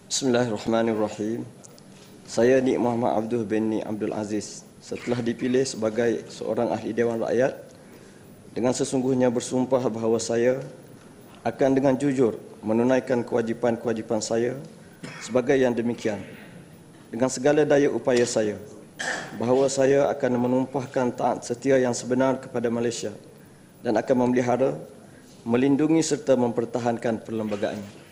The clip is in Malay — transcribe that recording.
Bismillahirrahmanirrahim. Saya Nik Muhammad Abdul bin Nik Abdul Aziz setelah dipilih sebagai seorang ahli Dewan Rakyat dengan sesungguhnya bersumpah bahawa saya akan dengan jujur menunaikan kewajipan-kewajipan saya sebagai yang demikian dengan segala daya upaya saya, bahawa saya akan menumpahkan taat setia yang sebenar kepada Malaysia dan akan memelihara, melindungi serta mempertahankan perlembagaannya.